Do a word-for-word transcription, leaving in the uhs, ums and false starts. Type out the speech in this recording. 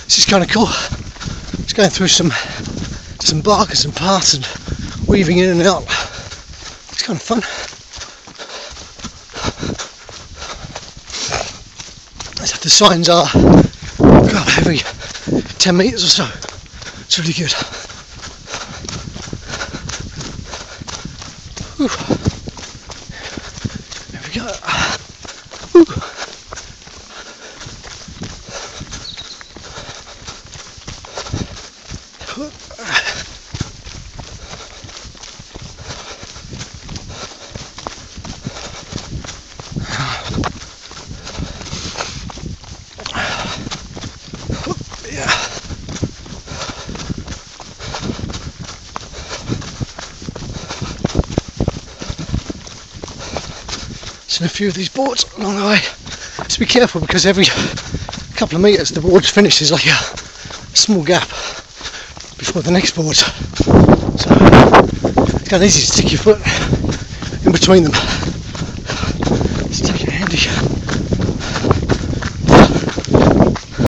This is kind of cool. Just going through some some barkers and paths and weaving in and out. It's kind of fun. So the signs are God, every ten metres or so. It's really good. Whew. There we go. Whew. And a few of these boards along the way. Just be careful because every couple of metres the board finishes like a small gap before the next board. So it's kind of easy to stick your foot in between them. Just take it handy.